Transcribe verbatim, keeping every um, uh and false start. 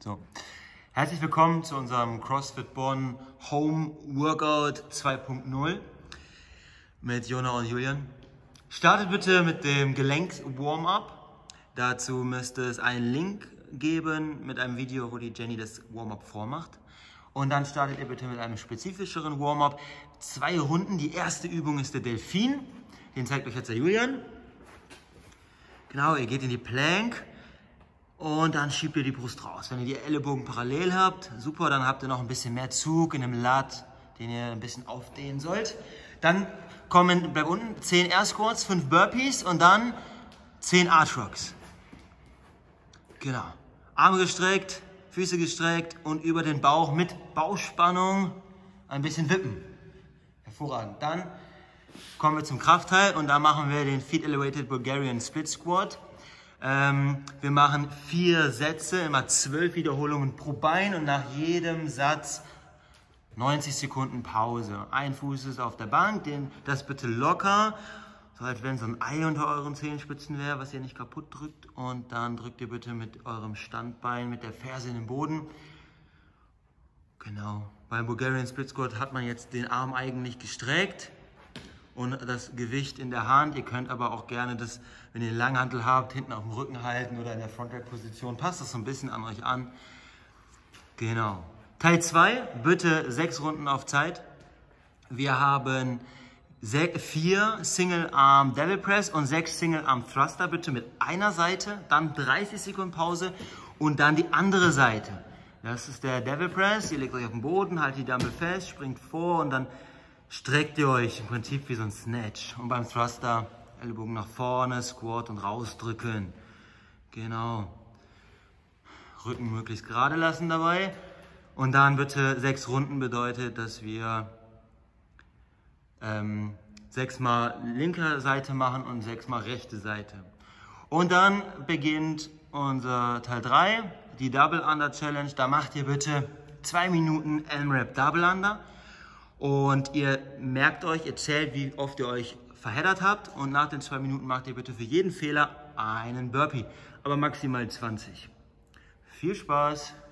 So. Herzlich willkommen zu unserem CrossFit Bonn Home Workout zwei Punkt null mit Jona und Julian. Startet bitte mit dem Gelenk-Warm-Up. Dazu müsste es einen Link geben mit einem Video, wo die Jenny das Warm-Up vormacht. Und dann startet ihr bitte mit einem spezifischeren Warm-Up. Zwei Runden. Die erste Übung ist der Delfin. Den zeigt euch jetzt der Julian. Genau, ihr geht in die Plank. Und dann schiebt ihr die Brust raus. Wenn ihr die Ellenbogen parallel habt, super, dann habt ihr noch ein bisschen mehr Zug in dem Lat, den ihr ein bisschen aufdehnen sollt. Dann kommen, bleibt unten, zehn Air Squats, fünf Burpees und dann zehn Arch Rocks. Genau. Arme gestreckt, Füße gestreckt und über den Bauch mit Bauchspannung ein bisschen wippen. Hervorragend. Dann kommen wir zum Kraftteil und da machen wir den Feet Elevated Bulgarian Split Squat. Ähm, wir machen vier Sätze, immer zwölf Wiederholungen pro Bein und nach jedem Satz neunzig Sekunden Pause. Ein Fuß ist auf der Bank, den, das bitte locker, so als wenn so ein Ei unter euren Zehenspitzen wäre, was ihr nicht kaputt drückt. Und dann drückt ihr bitte mit eurem Standbein, mit der Ferse in den Boden. Genau, beim Bulgarian Split Squat hat man jetzt den Arm eigentlich gestreckt und das Gewicht in der Hand. Ihr könnt aber auch gerne das, wenn ihr eine Langhantel habt, hinten auf dem Rücken halten oder in der Frontrack-Position. Passt das so ein bisschen an euch an. Genau. Teil zwei, bitte sechs Runden auf Zeit. Wir haben vier Single Arm Devil Press und sechs Single Arm Thruster, bitte mit einer Seite, dann dreißig Sekunden Pause und dann die andere Seite. Das ist der Devil Press. Ihr legt euch auf den Boden, haltet die Dumbbell fest, springt vor und dann streckt ihr euch im Prinzip wie so ein Snatch. Und beim Thruster Ellbogen nach vorne, Squat und rausdrücken. Genau. Rücken möglichst gerade lassen dabei. Und dann bitte sechs Runden bedeutet, dass wir ähm, sechsmal linke Seite machen und sechsmal rechte Seite. Und dann beginnt unser Teil drei, die Double Under Challenge. Da macht ihr bitte zwei Minuten M-Rap Double Under. Und ihr merkt euch, ihr zählt, wie oft ihr euch verheddert habt. Und nach den zwei Minuten macht ihr bitte für jeden Fehler einen Burpee. Aber maximal zwanzig. Viel Spaß!